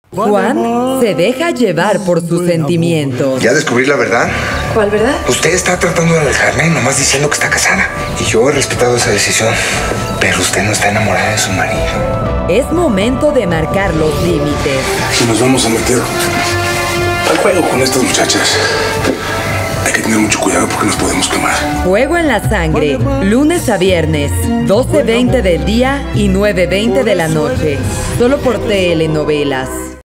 Juan se deja llevar por sus sentimientos. Ya descubrí la verdad. ¿Cuál verdad? Usted está tratando de alejarme, nomás diciendo que está casada. Y yo he respetado esa decisión. Pero usted no está enamorada de su marido. Es momento de marcar los límites. Si nos vamos a meter al juego con estas muchachas, hay que tener mucho cuidado porque nos podemos quemar. Fuego en la sangre, lunes a viernes, 12:20 del día y 9:20 de la noche. Solo por Telenovelas.